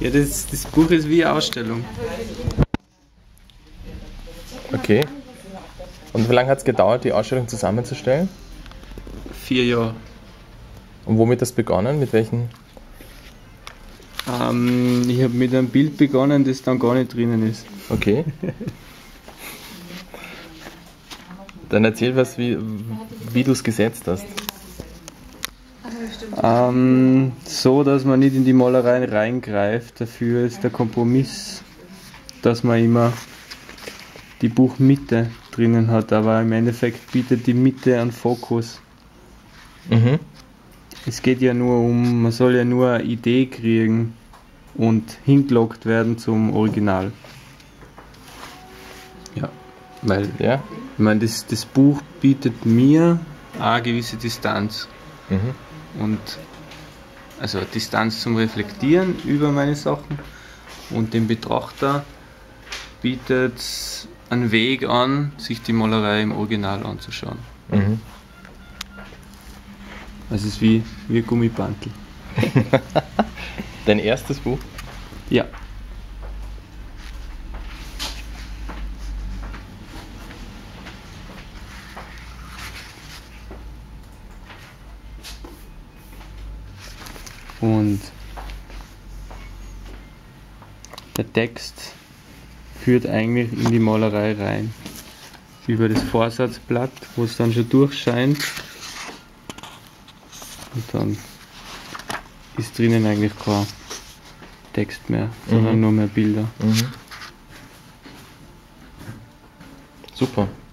Ja, das Buch ist wie eine Ausstellung. Okay. Und wie lange hat es gedauert, die Ausstellung zusammenzustellen? 4 Jahre. Und womit das begonnen? Mit welchen? Ich habe mit einem Bild begonnen, das dann gar nicht drinnen ist. Okay. Dann erzähl was, wie du es gesetzt hast. So, dass man nicht in die Malerei reingreift. Dafür ist der Kompromiss, dass man immer die Buchmitte drinnen hat, aber im Endeffekt bietet die Mitte einen Fokus. Mhm. Es geht ja nur um, man soll ja nur eine Idee kriegen und hingelockt werden zum Original. Ja, weil Ja? ich meine, das Buch bietet mir eine gewisse Distanz. Mhm. Und also Distanz zum Reflektieren über meine Sachen, und dem Betrachter bietet einen Weg an, sich die Malerei im Original anzuschauen. Mhm. Also es ist wie ein Gummibandel. Dein erstes Buch? Ja. Und der Text führt eigentlich in die Malerei rein. Über das Vorsatzblatt, wo es dann schon durchscheint. Und dann ist drinnen eigentlich kein Text mehr, sondern nur mehr Bilder. Mhm. Super.